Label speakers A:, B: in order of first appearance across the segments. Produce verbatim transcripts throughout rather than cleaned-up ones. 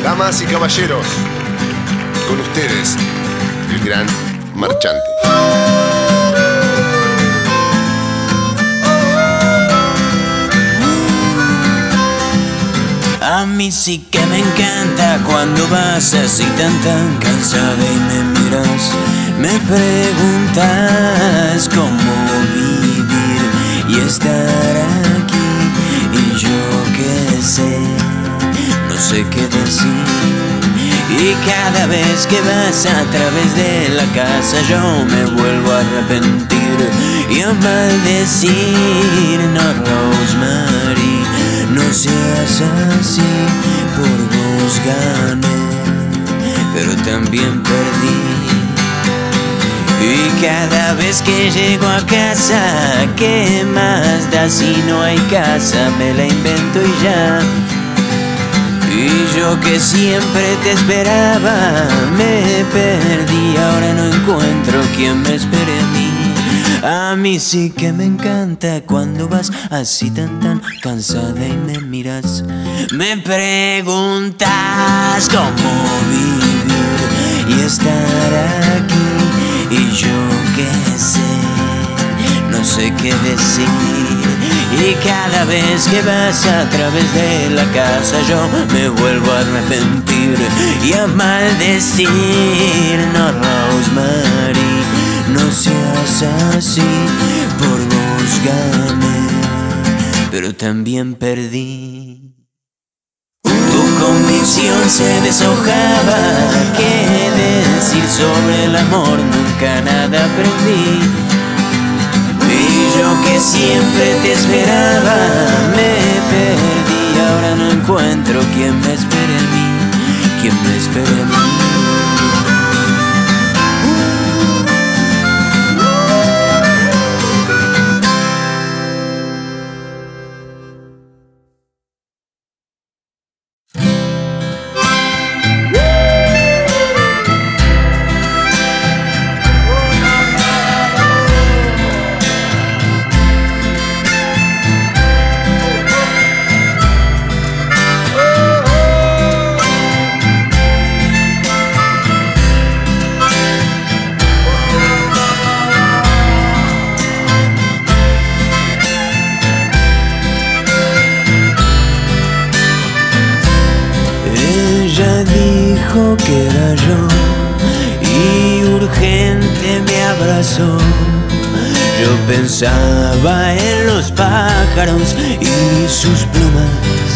A: Damas y caballeros, con ustedes, el gran marchante.
B: A mí sí que me encanta cuando vas así tan tan cansada y me miras. Me preguntas cómo vivir y estar aquí, y yo qué sé, no sé qué decir. Y cada vez que vas a través de la casa yo me vuelvo a arrepentir y a maldecir. No, Rosemary, no seas así, por vos gané, pero también perdí. Y cada vez que llego a casa, ¿qué más da si no hay casa? Me la invento y ya. Y yo que siempre te esperaba, me perdí, ahora no encuentro quien me espere a mí. A mí sí que me encanta cuando vas así tan tan cansada y me miras. Me preguntas cómo vivir y estar aquí, y yo qué sé, no sé qué decir. Y cada vez que vas a través de la casa yo me vuelvo a arrepentir y a maldecir. No, Rosemary, no seas así, por vos gané, pero también perdí. Tu convicción se deshojaba, qué decir sobre el amor, nunca nada aprendí. Y yo que siempre te esperaba, me perdí, ahora no encuentro quien me espere a mí, quien me espere a mí. Dijo que era yo y urgente me abrazó. Yo pensaba en los pájaros y sus plumas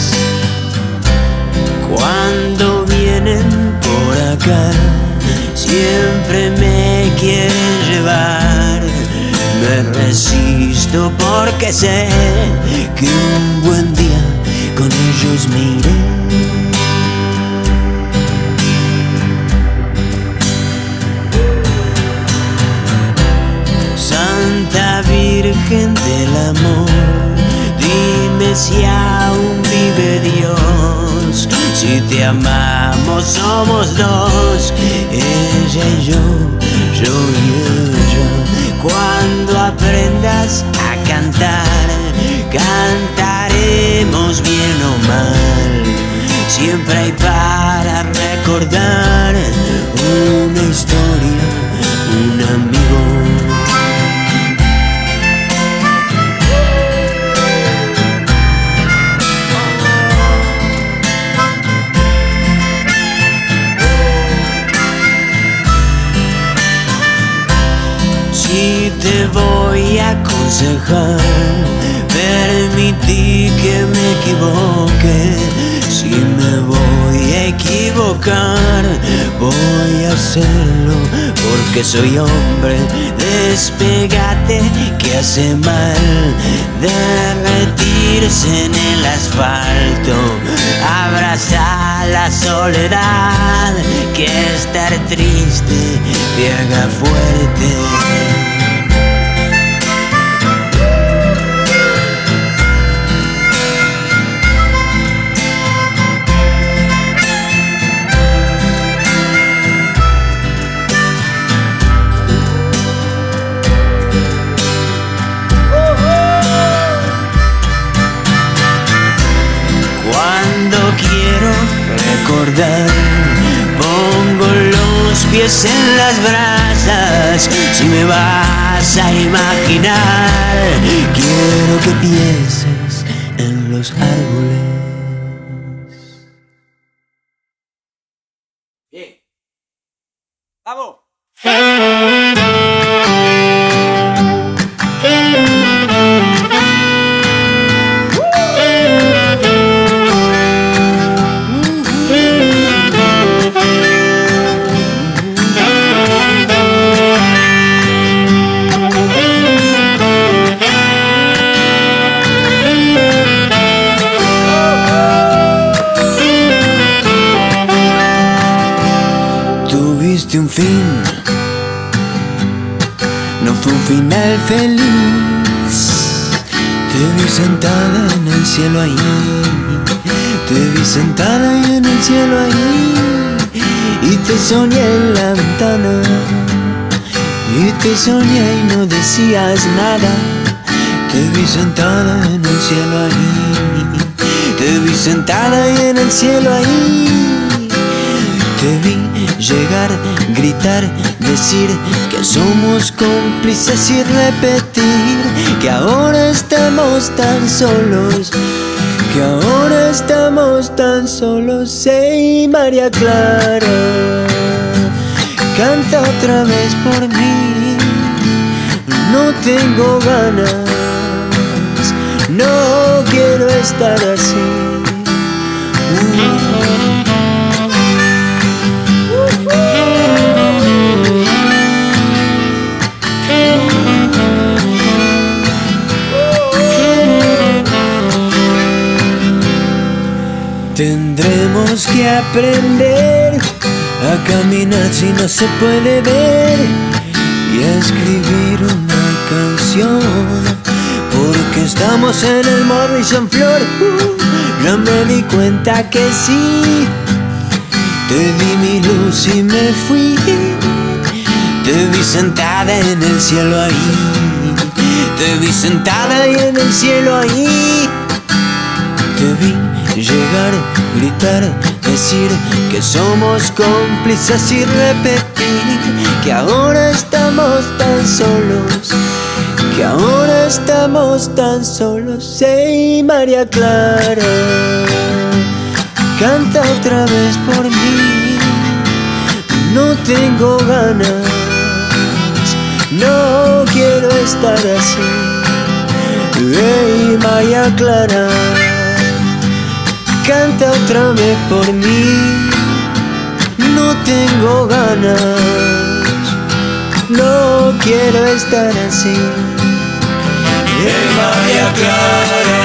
B: cuando vienen por acá. Siempre me quieren llevar, me resisto porque sé que un buen día con ellos me iré. Santa Virgen del amor, dime si aún vive Dios. Si te amamos somos dos, ella y yo, yo y ella. Cuando aprendas a cantar, cantaremos bien o mal. Siempre hay para recordar una historia, un amigo. Si te voy a aconsejar, permití que me equivoque. Si me voy a equivocar, voy a hacerlo porque soy hombre. Despégate que hace mal derretirse en el asfalto. Abraza la soledad, que estar triste te haga fuerte. Quiero recordar. Pongo los pies en las brasas, si me vas a imaginar. Quiero que pienses en los árboles.
C: Bien. ¡Vamos!
B: Tuviste un fin, no fue un final feliz. Te vi sentada en el cielo ahí, te vi sentada ahí en el cielo ahí, y te soñé en la ventana, y te soñé y no decías nada. Te vi sentada en el cielo ahí, te vi sentada ahí en el cielo ahí. Te vi llegar, gritar, decir que somos cómplices y repetir que ahora estamos tan solos, que ahora estamos tan solos. Hey, María Clara, canta otra vez por mí. No tengo ganas, no quiero estar así. uh. Tendremos que aprender a caminar si no se puede ver, y a escribir una canción, porque estamos en el Morrison Flor. uh, Ya me di cuenta que sí. Te di mi luz y me fui. Te vi sentada en el cielo ahí, te vi sentada ahí en el cielo ahí. Te vi llegar, gritar, decir que somos cómplices y repetir que ahora estamos tan solos, que ahora estamos tan solos. Hey, María Clara, canta otra vez por mí. No tengo ganas, no quiero estar así. Hey, María Clara, canta otra vez por mí. No tengo ganas, no quiero estar así. Hey, María Clara,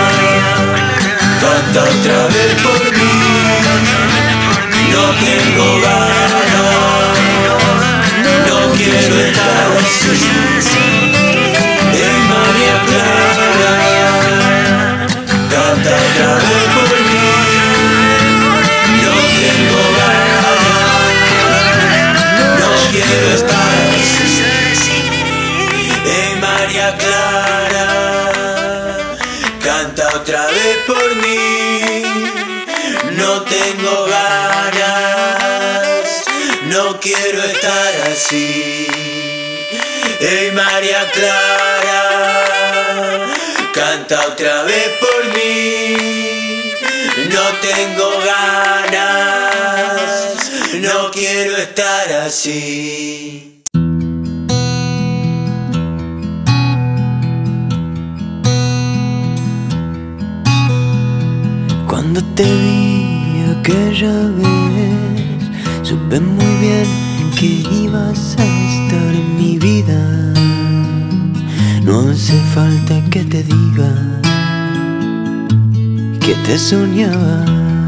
B: canta otra vez por mí. No tengo ganas, no quiero estar así. Hey, María Clara, canta otra vez por mí. No tengo ganas, no quiero estar así. Hey, María Clara, canta otra vez por mí. No tengo ganas, no quiero estar así. Hey, María Clara, canta otra vez por mí. No tengo ganas, no quiero estar así. Cuando te vi aquella vez, supe muy bien que ibas a estar en mi vida. No hace falta que te diga que te soñaba.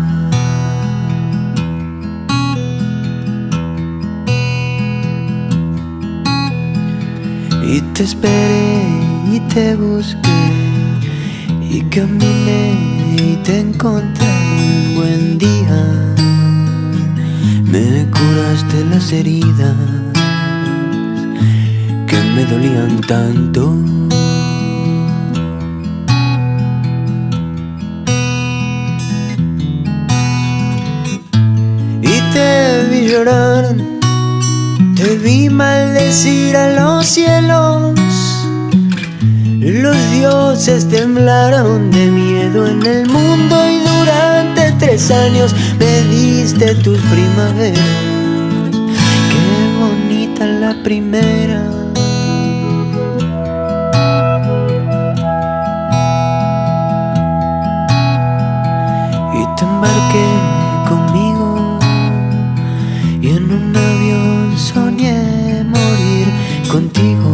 B: Y te esperé y te busqué y caminé y te encontré un buen día. Me curaste las heridas que me dolían tanto. llorar, te vi maldecir a los cielos. Los dioses temblaron de miedo en el mundo y durante tres años me diste tus primaveras. Qué bonita la primera. Y te embarqué conmigo y en un avión soñé morir contigo.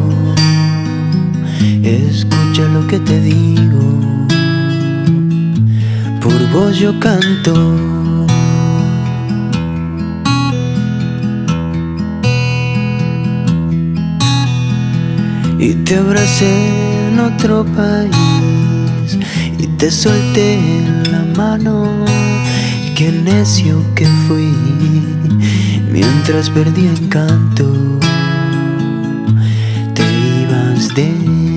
B: Escucha lo que te digo, por vos yo canto. Y te abracé en otro país y te solté la mano. Y qué necio que fui mientras perdí encanto. Te ibas de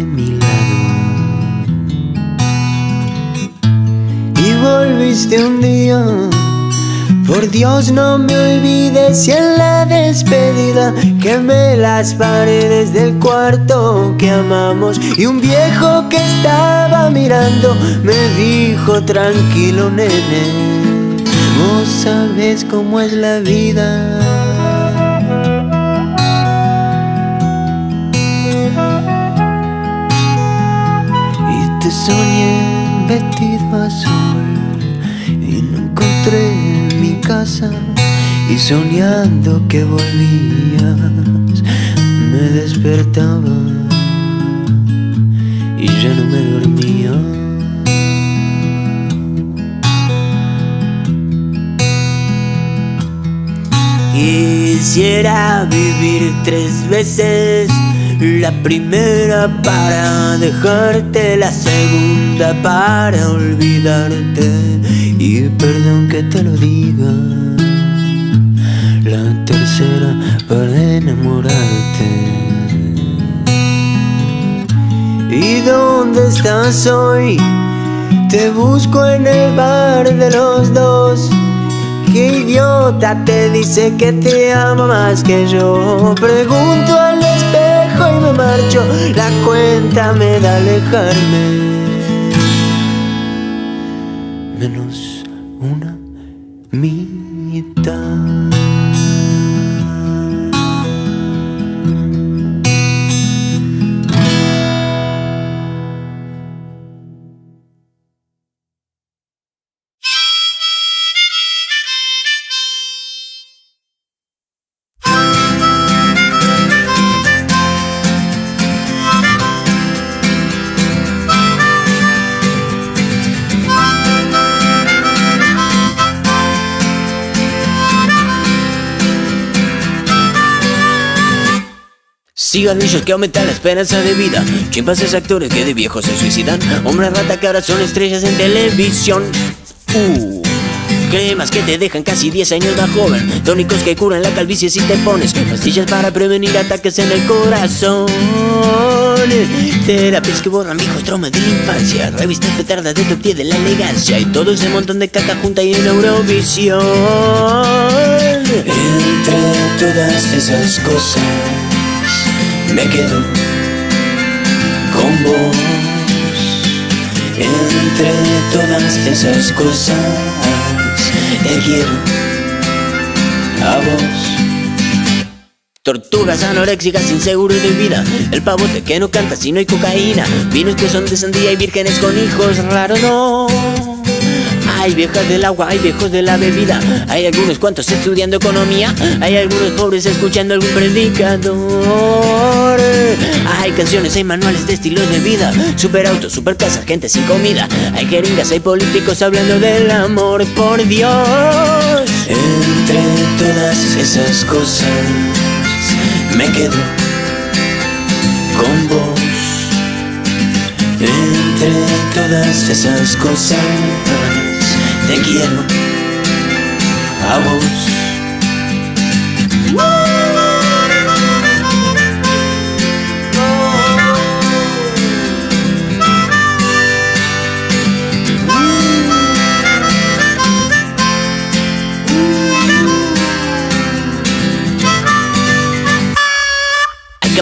B: volviste un día. Por Dios no me olvides y en la despedida quemé las paredes del cuarto que amamos. Y un viejo que estaba mirando me dijo: tranquilo nene, vos sabes cómo es la vida. Y te soñé vestido azul y no encontré mi casa, y soñando que volvías me despertaba y ya no me dormía. Quisiera vivir tres veces, la primera para dejarte, la segunda para olvidarte. Y perdón que te lo diga, la tercera para enamorarte. ¿Y dónde estás hoy? Te busco en el bar de los dos. ¿Qué idiota te dice que te ama más que yo? Pregunto al espejo y me marcho, la cuenta me da alejarme. Menos una mitad. Cigarrillos que aumentan la esperanza de vida, chimpancés actores que de viejos se suicidan, hombres rata que ahora son estrellas en televisión. Uh, cremas que te dejan casi diez años más joven, tónicos que curan la calvicie si te pones, pastillas para prevenir ataques en el corazón, terapias que borran viejos traumas de la infancia, revistas petardas de tu pie de la elegancia, y todo ese montón de caca junta y en Eurovisión. Entre todas esas cosas me quedo con vos. Entre todas esas cosas te quiero a vos. Tortugas anoréxicas inseguros de vida, el pavote que no canta si no hay cocaína, vinos que son de sandía y vírgenes con hijos raros. No, hay viejas del agua, hay viejos de la bebida, hay algunos cuantos estudiando economía, hay algunos pobres escuchando algún predicador. Hay canciones, hay manuales de estilos de vida, superautos, supercasas, gente sin comida, hay jeringas, hay políticos hablando del amor, por Dios. Entre todas esas cosas me quedo con vos. Entre todas esas cosas te quiero a vos.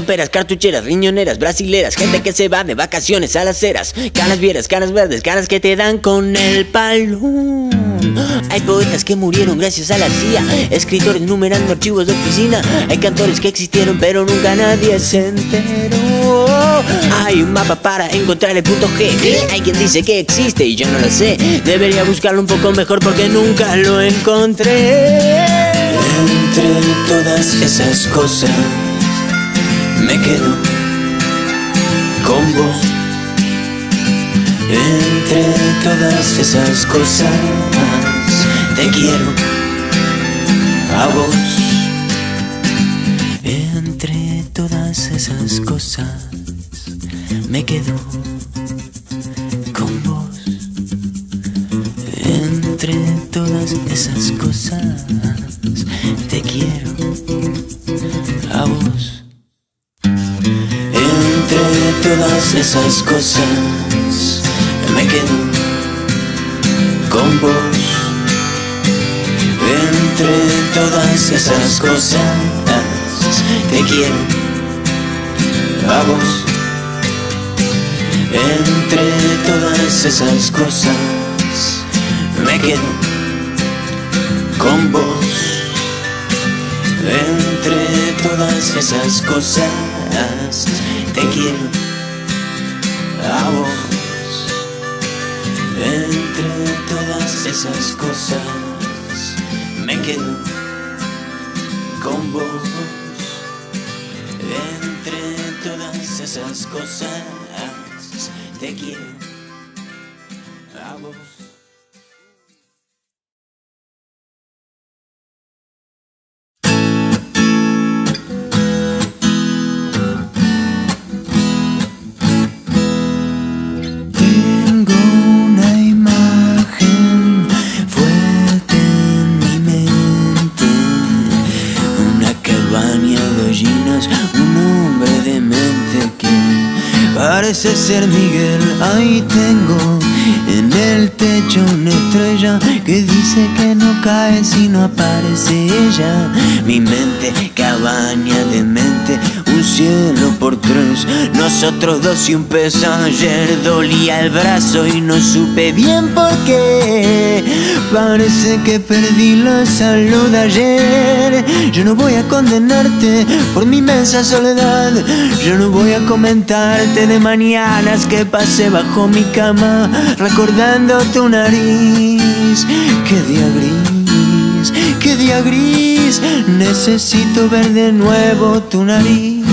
B: camperas, cartucheras, riñoneras, brasileras, gente que se va de vacaciones a las ceras, canas vieras, canas verdes, canas que te dan con el palo. Hay poetas que murieron gracias a la C I A, escritores numerando archivos de oficina, hay cantores que existieron pero nunca nadie se enteró. Hay un mapa para encontrar el punto G. Hay quien dice que existe y yo no lo sé. Debería buscarlo un poco mejor porque nunca lo encontré. Entre todas esas cosas me quedo con vos. Entre todas esas cosas te quiero a vos. Entre todas esas cosas me quedo con vos. Entre todas esas cosas te quiero a vos. Entre todas esas cosas me quedo con vos. Entre todas esas cosas te quiero a vos. Entre todas esas cosas me quedo con vos. Entre todas esas cosas te quiero a vos. Entre todas esas cosas me quedo con vos. Entre todas esas cosas te quiero a vos. Parece ser Miguel, ahí tengo en el techo una estrella que dice que no cae si no aparece ella. Mi mente, cabaña de mente, un cielo por tres, nosotros dos y un pez. Ayer dolía el brazo y no supe bien por qué. Parece que perdí la salud ayer. Yo no voy a condenarte por mi inmensa soledad. Yo no voy a comentarte de mañanas que pasé bajo mi cama recordando tu nariz. Qué día gris, qué día gris. Necesito ver de nuevo tu nariz.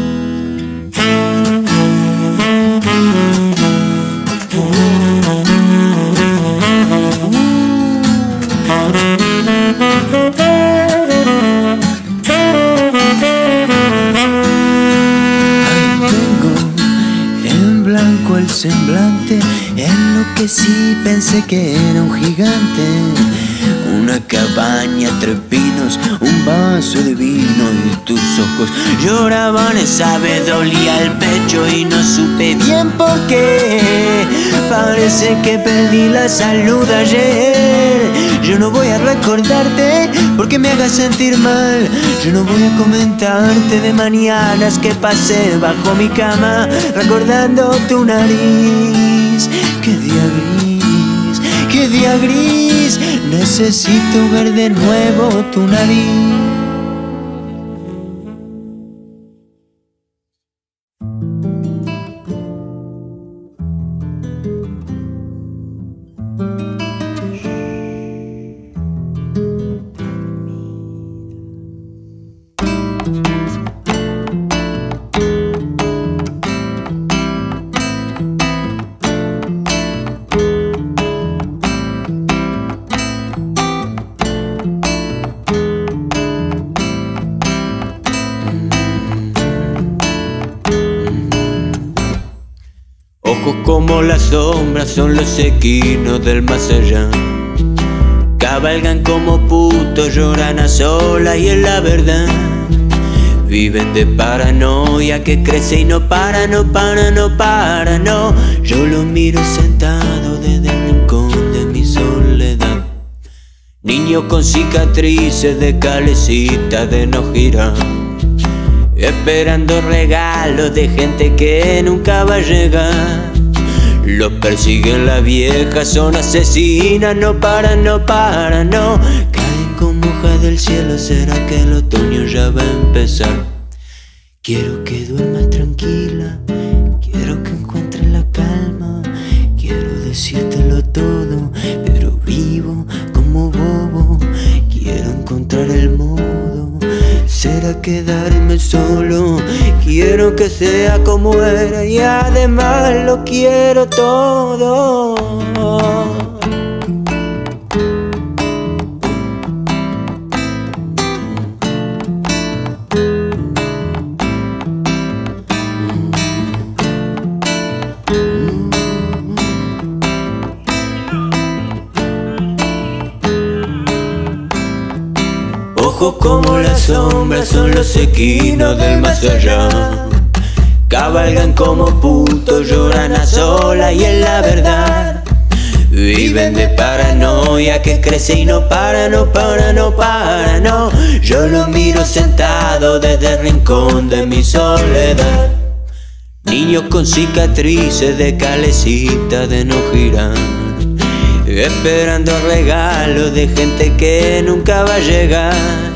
B: El semblante enloquecí, pensé que era un gigante. Una cabaña, tres pinos, un vaso de vino y tus ojos lloraban, esa vez dolía el pecho y no supe bien por qué. Parece que perdí la salud ayer. Yo no voy a recordarte porque me hagas sentir mal. Yo no voy a comentarte de mañanas que pasé bajo mi cama recordando tu nariz. Qué día gris, qué día gris. Necesito ver de nuevo tu nariz.
D: Ojos como las sombras son los equinos del más allá. Cabalgan como putos, lloran a solas y es la verdad. Viven de paranoia que crece y no para, no para, no para, no. Yo lo miro sentado desde el rincón de mi soledad. Niño con cicatrices de calecita de no girar. esperando regalos de gente que nunca va a llegar. Los persiguen las viejas, son asesinas, no paran, no paran, no. Caen como hojas del cielo, ¿será que el otoño ya va a empezar? Quiero que duermas tranquila, quiero que encuentres la calma. Quiero decírtelo todo, pero vivo como bobo. Quiero encontrar el modo, será quedarme solo. Quiero que sea como era y además lo quiero todo. Ojos como las sombras son los equinos del más allá. Cabalgan como putos, lloran a solas y es la verdad. Viven de paranoia que crece y no para, no para, no para, no. Yo lo miro sentado desde el rincón de mi soledad. Niños con cicatrices de calecita de no girar, esperando regalos de gente que nunca va a llegar.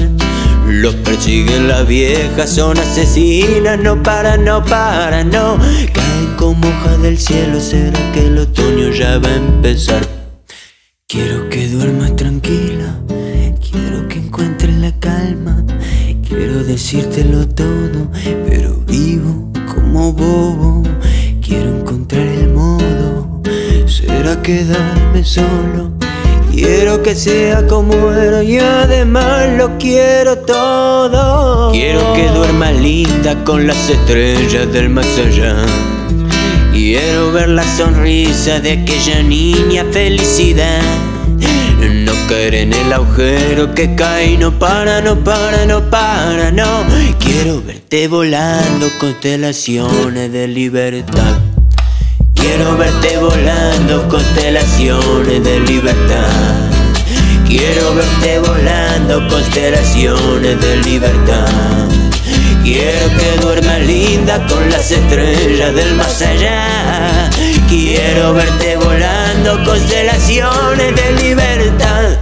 D: Los persiguen las viejas, son asesinas, no paran, no paran, no. Caen como hojas del cielo, ¿será que el otoño ya va a empezar? Quiero que duermas tranquila, quiero que encuentres la calma. Quiero decírtelo todo, pero vivo como bobo. Quiero encontrar el modo, será quedarme solo. Quiero que sea como era y además lo quiero todo. Quiero que duerma linda con las estrellas del más allá. Quiero ver la sonrisa de aquella niña felicidad. No caer en el agujero que cae y no para, no para, no para, no. Quiero verte volando constelaciones de libertad. Quiero verte volando constelaciones de libertad. Quiero verte volando constelaciones de libertad. Quiero que duermas linda con las estrellas del más allá. Quiero verte volando constelaciones de libertad.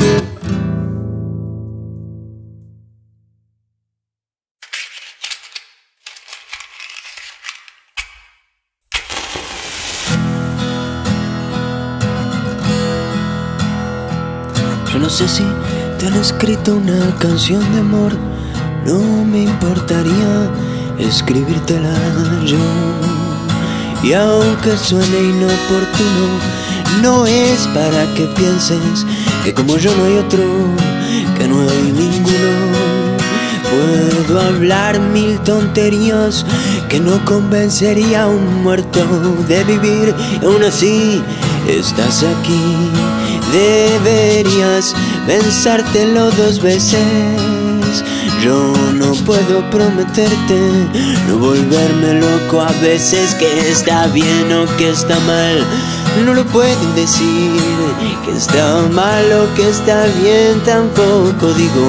B: Yo no sé si te han escrito una canción de amor, no me importaría escribírtela yo. Y aunque suene inoportuno, no es para que pienses que como yo no hay otro, que no hay ninguno. Puedo hablar mil tonterías que no convencería a un muerto de vivir, y aún así estás aquí. Deberías pensártelo dos veces. Yo no puedo prometerte no volverme loco a veces. Que está bien o que está mal, no lo puedo decir. Que está mal o que está bien tampoco digo.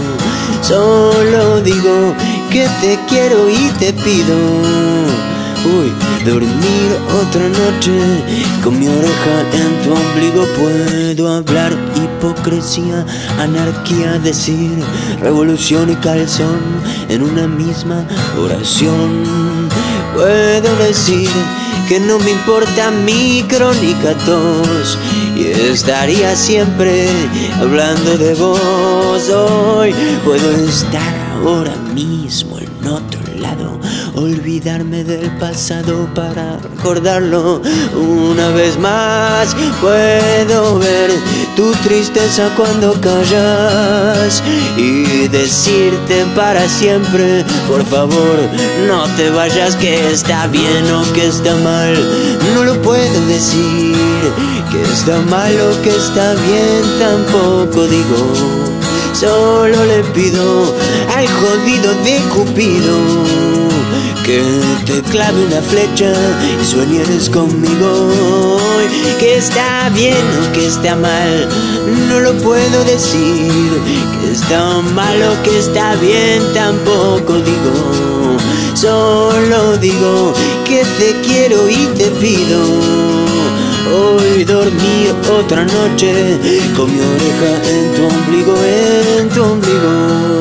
B: Solo digo que te quiero y te pido, uy, dormir otra noche con mi oreja en tu ombligo. Puedo hablar hipocresía, anarquía, decir revolución y calzón en una misma oración. Puedo decir que no me importa mi crónica tos y estaría siempre hablando de vos. Hoy puedo estar ahora mismo en otro lado, olvidarme del pasado para recordarlo una vez más. Puedo ver tu tristeza cuando callas y decirte para siempre, por favor, no te vayas. Que está bien o que está mal, no lo puedo decir. Que está mal o que está bien tampoco digo. Solo le pido al jodido de Cupido que te clave una flecha y sueñes conmigo hoy. Que está bien o que está mal, no lo puedo decir. Que está mal o que está bien, tampoco digo. Solo digo que te quiero y te pido. Hoy dormí otra noche con mi oreja en tu ombligo, en tu ombligo.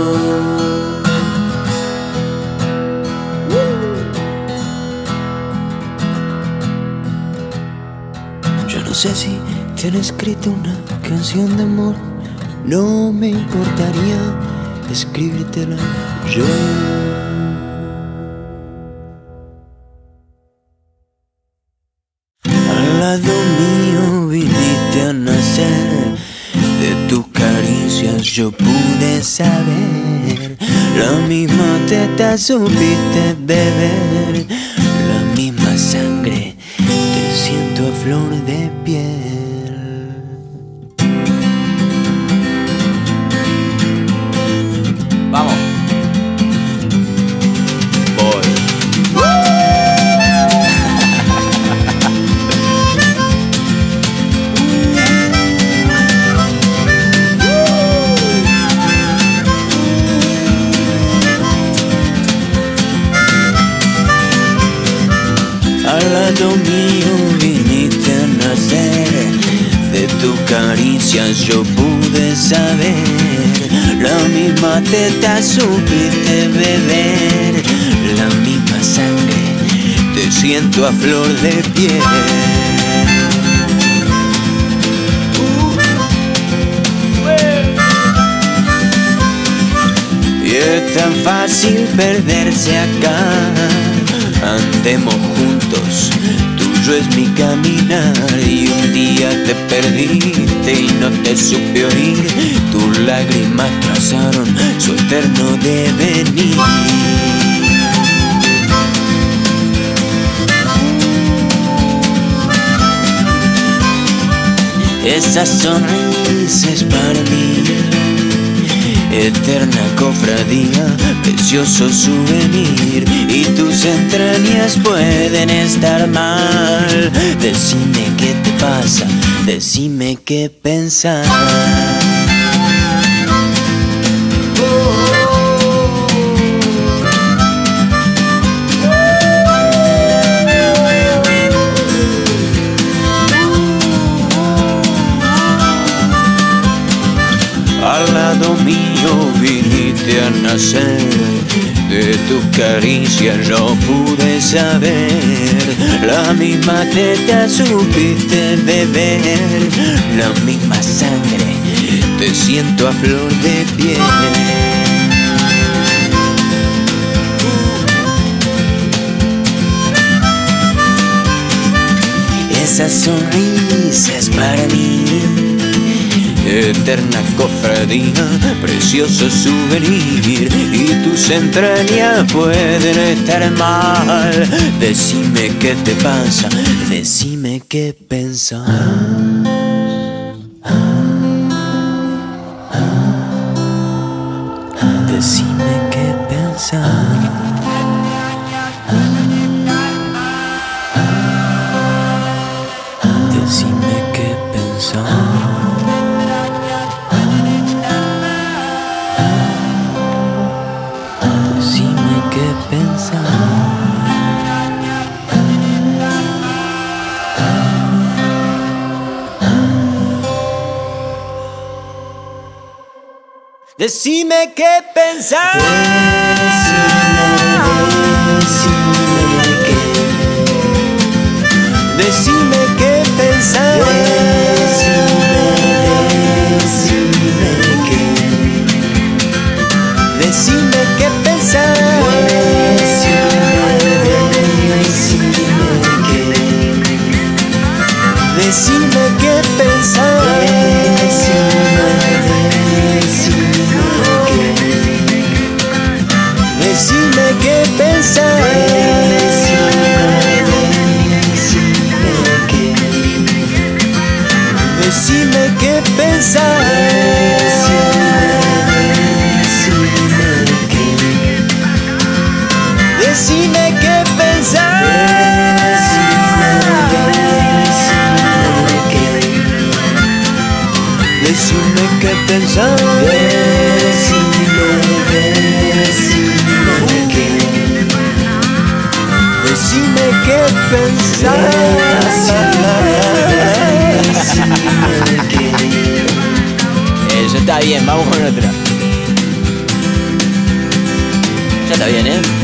B: Yo no sé si te han escrito una canción de amor, no me importaría escribírtela yo. Al lado mío viniste a nacer, de tus caricias yo pude saber. La misma teta supiste beber, la misma sangre te siento a flor de piel.
C: Vamos. Voy.
B: Al lado mío viniste a nacer, de tus caricias yo pude saber. La misma teta supiste beber, la misma sangre te siento a flor de piel. Y es tan fácil perderse acá. Andemos juntos, tuyo es mi caminar. Y un día te perdiste y no te supe oír. Tus lágrimas trazaron su eterno devenir. Esa sonrisa es para mí, eterna cofradía, precioso souvenir. Y tus entrañas pueden estar mal. Decime qué te pasa, decime qué pensar. Al lado mío viniste a nacer, de tus caricias yo pude saber. La misma teta supiste beber, la misma sangre te siento a flor de piel. Esa sonrisa es para mí, eterna cofradía, precioso souvenir. Y tus entrañas pueden estar mal. Decime qué te pasa, decime qué pensar. Decime qué pensar. Decime qué pensar. Decime qué pensar. Decime qué pensar. Decime qué pensar. Decime qué pensar. Decime qué pensar. Decime qué pensar. Decime qué pensás. Decime, decime qué. Decime qué pensás. Decime qué.
D: Eso está bien, vamos con otra. Ya está bien, ¿eh?